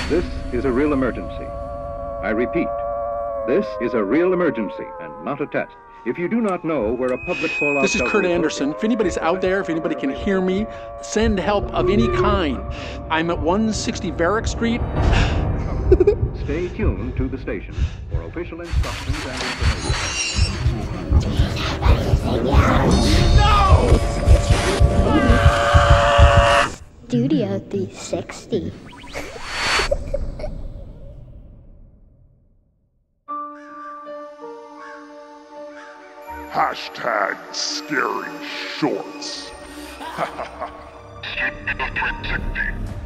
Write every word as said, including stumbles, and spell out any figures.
This is a real emergency. I repeat, this is a real emergency and not a test. If you do not know where a public fallout... This is Kurt Andersen. If anybody's out there, if anybody can hear me, send help of any kind. I'm at one sixty Varick Street. Stay tuned to the station for official instructions and information. No! Studio three sixty. Hashtag scary shorts.